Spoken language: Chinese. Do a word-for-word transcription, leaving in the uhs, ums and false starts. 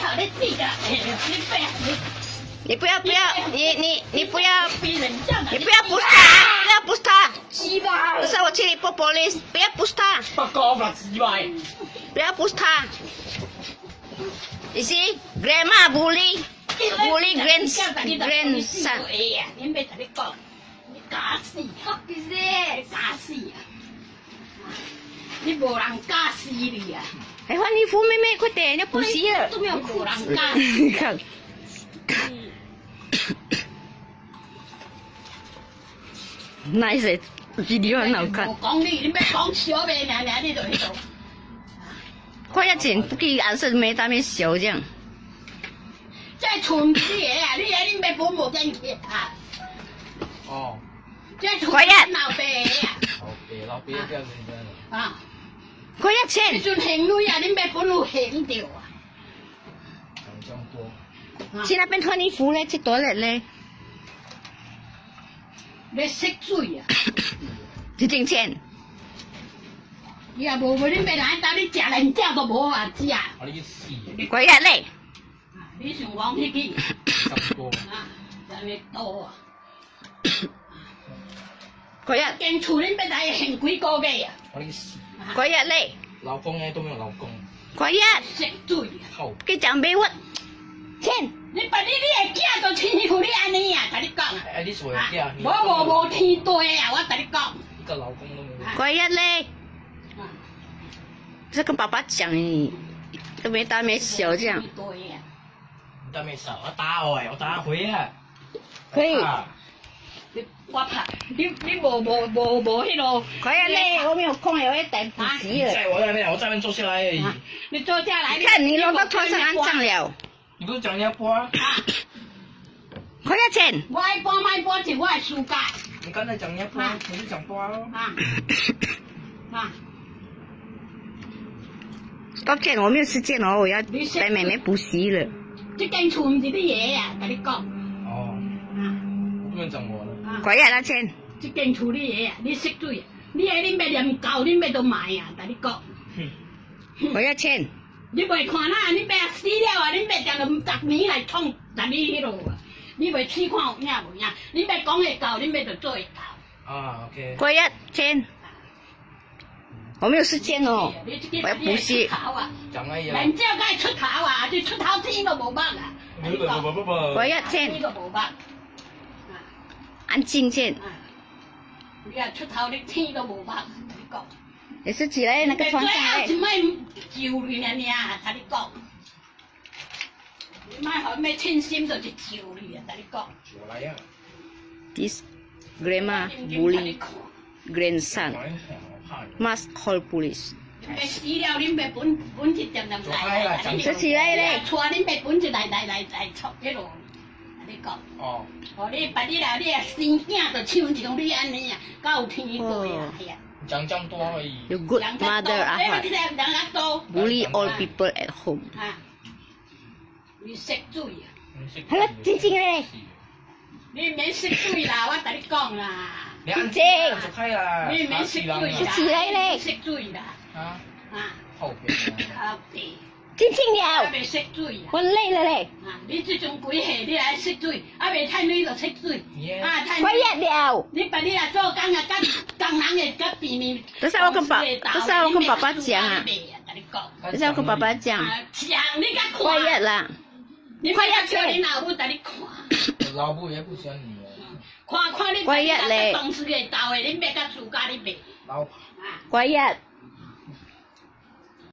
好的记得，你不要你。 你不要不要，你你你不要， 逼人家的， 你不要 push 他，不要 push 他。 鸡巴！ 不是我去报 police， 不要 push 他。 不讲啦，鸡巴！ 不要 push 他。You see, grandma bully, bully grand grandson。 哎呀，你别同你讲，你假死，你是假死啊！你无人假死你啊！ 哎，换衣服，妹妹，快点，要补习了。 都没有无人假死。 看。nice video 很好看。 我讲你，你别讲笑呗，娘娘你就去做。 快要剪，不可以颜色没大面小这样。 这蠢啲嘢啊！你嘢你咩本冇正嘅啊？ 哦。 这蠢老爸啊！ 老爸，老爸这样子的。 啊。 快要剪。 你准行女啊！你咩本有行掉啊？ 这样多。 去那边穿衣服嘞，去多日嘞。 你识水啊？ 去挣钱。 你也无无，你别来打你食连鸟都无法食。 啊你死！ 快日嘞！ 你想讲迄个？ 差不多。 啊，真係多啊！ 快日。 間厝恁要來行幾個月啊？ 我你死！ 快日嘞！ 老公呢都没有老公。 快日。 識水啊！ 好。 佢講俾我。錢。 你把你你個囝都親乎你安尼啊？同你講啊！ 哎，你說嘅囝， 無無無天對啊！我同你講。 一個老公都沒有。 快日嘞！這跟爸爸講，都沒大沒小這樣。 你大沒小，我打我，我打回啊。 可以。 你我拍，你你無無無無迄個。 快日嘞！我沒有空，我要帶補習了。 在我那邊，我在那邊坐下來而已。 你坐下來。 你看你弄到桌上安葬了。 你不是講你要播啊？ 快要錢。 我愛播賣播是我的暑假。 你剛才講你要播，你就講播咯。 啊。啊。 Stop 錢，我沒有時間哦，我要帶妹妹補習了。 這間厝唔是你嘢啊，同你講。 哦。 啊。 不能講我了。 快要啦錢。 這間厝你嘢啊，你識水啊，你係你咩念舊，你咩都買啊，同你講。 快要錢。 你袂看啦，你別死了啊！你別定十年來創十年迄落啊！你袂試看有影無影？你別講會到，你別就做會到。 啊 ，OK。 快要錢。我沒有時間哦，我要補習。 講而已啊。 人家該出頭啊，你出頭天都冇乜啊！ 不不不不不。 快要錢。 天都冇乜。 安靜錢。 你啊出頭，你天都冇乜，同你講。 也是起來那個床上嘞。 最後一擺救你呢呢，同你講。你買好咩清心就是救你啊，同你講。 來呀。 This grandma bully grandson must call police. 你死了，你咪本本節就就嚟， 這起來嘞。 錯，你咪本節嚟嚟嚟嚟錯嗰度，同你講。 哦。 哦，你把你啦，你啊生囝就像像你安尼啊，到天對啊，係啊。 講咁多而已。 You good mother at heart. Bully all people at home. 你識水啊？ 係啦，靜靜咧。 你唔免識水啦，我同你講啦。 你安靜就開啦。 你唔免識水啦。 起來咧。 識水啦。 啊。 啊。 後邊。 後邊。 靜靜了。 我未識水啊。 我累了嘞。 啊，你這種鬼戲你來識水，啊未太女就識水。啊，太女。 快熱了。 你把你啊做工啊，跟工人嘅跟邊面。 不是我跟爸，不是我跟爸爸講啊。不是我跟爸爸講。 講你個快熱啦。 你快熱叫你老母帶你看。 老母也不喜歡你。 看看你。快熱咧。當時嘅到嘅，你別個自家你別。 老。 快熱。